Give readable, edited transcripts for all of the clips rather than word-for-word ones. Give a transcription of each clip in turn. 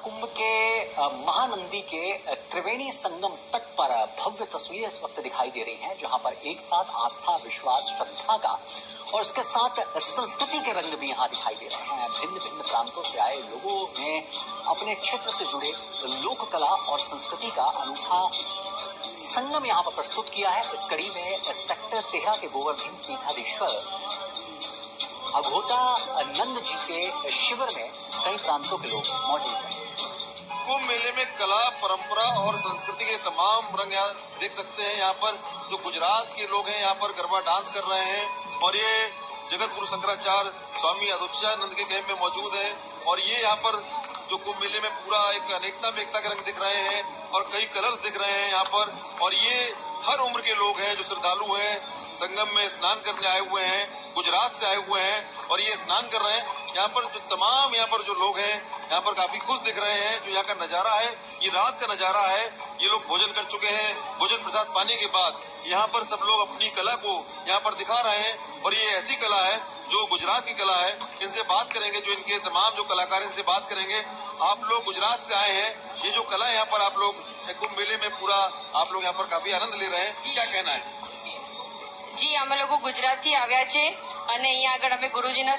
महाकुंभ के महानंदी के त्रिवेणी संगम तट पर भव्य तस्वीरें इस वक्त दिखाई दे रही हैं, जहां पर एक साथ आस्था, विश्वास, श्रद्धा का और इसके साथ संस्कृति के रंग भी यहाँ दिखाई दे रहे हैं। भिन्न भिन्न प्रांतों से आए लोगों ने अपने क्षेत्र से जुड़े लोक कला और संस्कृति का अनूठा संगम यहाँ पर प्रस्तुत किया है। इस कड़ी में सेक्टर 13 के गोवर्धन पीठाधीश्वर अघोटा नंद जी के शिविर में कई प्रांतों के लोग मौजूद हैं। कुंभ मेले में कला, परंपरा और संस्कृति के तमाम रंग यहाँ देख सकते हैं। यहाँ पर जो गुजरात के लोग हैं यहाँ पर गरबा डांस कर रहे हैं और ये जगत गुरु शंकराचार्य स्वामी अधोक्षजानंद के कैंप में मौजूद हैं। और ये यहाँ पर जो कुंभ मेले में पूरा एक अनेकता में एकता के रंग दिख रहे हैं और कई कलर्स दिख रहे हैं यहाँ पर। और ये हर उम्र के लोग हैं जो श्रद्धालु हैं, संगम में स्नान करने आए हुए हैं, गुजरात से आए हुए हैं और ये स्नान कर रहे हैं। यहाँ पर जो तमाम यहाँ पर जो लोग हैं यहाँ पर काफी खुश दिख रहे हैं। जो यहाँ का नजारा है ये रात का नजारा है। ये लोग भोजन कर चुके हैं, भोजन प्रसाद पाने के बाद यहाँ पर सब लोग अपनी कला को यहाँ पर दिखा रहे हैं। और ये ऐसी कला है जो गुजरात की कला है। इनसे बात करेंगे, जो इनके तमाम जो कलाकार, इनसे बात करेंगे। आप लोग गुजरात से आए हैं, ये जो कला है यहाँ पर आप लोग कुंभ मेले में पूरा आप लोग यहाँ पर काफी आनंद ले रहे हैं, क्या कहना है? જી અમે લોકો ગુજરાતથી આવ્યા છે અને અહીંયા આગળ અમે ગુરુજીના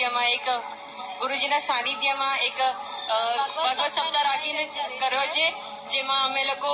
સાનિધ્યમાં એક ભગવત સપ્તાહ રાખીને કર્યો છે, જેમાં અમે લોકો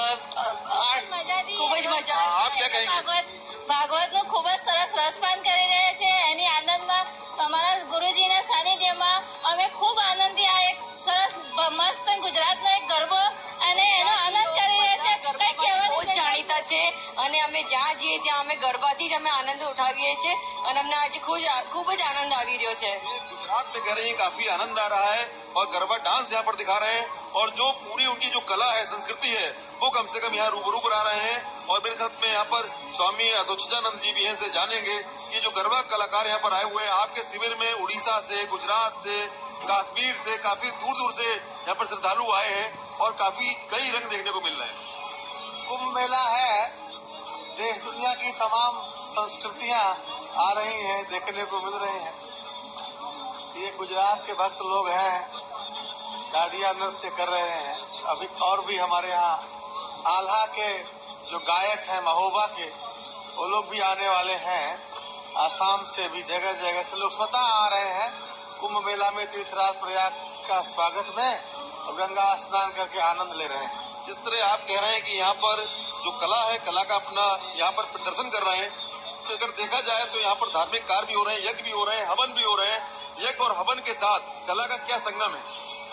ખૂબ જ મજા ભાગવતનું ખૂબ જ સરસ રસપાન કરી રહ્યા છે। એની આનંદમાં અમારા ગુરુજીના સાનિધ્યમાં અમે ખૂબ આનંદી આ એક સરસ મસ્ત ગુજરાતનો એક ગરબો અને એનો આનંદ કરી રહ્યા છે। બહુ જ જાણીતા છે અને અમે જ્યાં જઈએ ત્યાં અમે ગરબાથી જ અમે આનંદ ઉઠાવીએ છીએ અને અમને આજે ખૂબ જ આનંદ આવી રહ્યો છે। गुजरात में कह रही है काफी आनंद आ रहा है और गरबा डांस यहाँ पर दिखा रहे हैं और जो पूरी उनकी जो कला है, संस्कृति है, वो कम से कम यहाँ रूबरू करा रहे हैं। और मेरे साथ में यहाँ पर स्वामी अधोक्षजानंद जी भी हैं, से जानेंगे कि जो गरबा कलाकार यहाँ पर आए हुए हैं आपके शिविर में उड़ीसा से, गुजरात से, कश्मीर से, काफी दूर दूर से यहाँ पर श्रद्धालु आए हैं और काफी कई रंग देखने को मिल रहे हैं। कुंभ मेला है, देश दुनिया की तमाम संस्कृतियां आ रही हैं, देखने को मिल रही हैं। ये गुजरात के भक्त लोग हैं, डांडिया नृत्य कर रहे हैं। अभी और भी हमारे यहाँ आल्हा के जो गायक हैं, महोबा के, वो लोग भी आने वाले हैं। आसाम से भी जगह जगह से लोग स्वतः आ रहे हैं कुंभ मेला में तीर्थराज प्रयाग का स्वागत में और गंगा स्नान करके आनंद ले रहे हैं। जिस तरह आप कह रहे हैं कि यहाँ पर जो कला है, कला का अपना यहाँ पर प्रदर्शन कर रहे हैं, तो अगर देखा जाए तो यहाँ पर धार्मिक कार्य भी हो रहे हैं, यज्ञ भी हो रहे हैं, हवन भी हो रहे हैं। यज्ञ और हवन के साथ कला का क्या संगम है?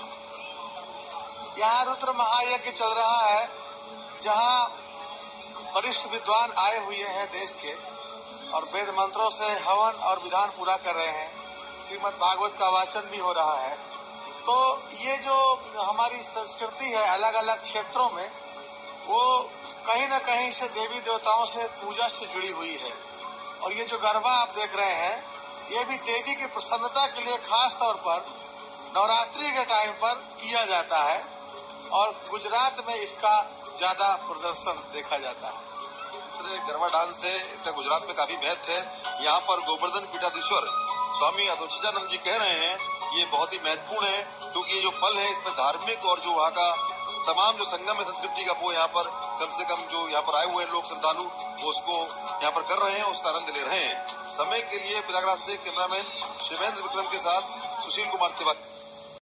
यहाँ रुद्र महायज्ञ चल रहा है, जहाँ वरिष्ठ विद्वान आए हुए हैं देश के और वेद मंत्रों से हवन और विधान पूरा कर रहे हैं। श्रीमद् भागवत का वाचन भी हो रहा है। तो ये जो हमारी संस्कृति है अलग अलग क्षेत्रों में, वो कहीं न कहीं से देवी देवताओं से पूजा से जुड़ी हुई है। और ये जो गरबा आप देख रहे हैं, ये भी देवी की प्रसन्नता के लिए खास तौर पर नवरात्रि के टाइम पर किया जाता है और गुजरात में इसका ज्यादा प्रदर्शन देखा जाता है। गरबा डांस है, इसका गुजरात में काफी महत्व है। यहाँ पर गोवर्धन पीठाधीश्वर स्वामी अधोक्षजानंद जी कह रहे हैं ये बहुत ही महत्वपूर्ण है, क्योंकि ये जो पल है इसमें धार्मिक और जो वहाँ का तमाम जो संगम है संस्कृति का, वो यहाँ पर कम से कम जो यहाँ पर आए हुए लोग श्रद्धालु वो उसको यहाँ पर कर रहे हैं, उसका आनंद ले रहे हैं। समय के लिए प्रयागराज से कैमरामैन शिवेंद्र विक्रम के साथ सुशील कुमार तिवारी।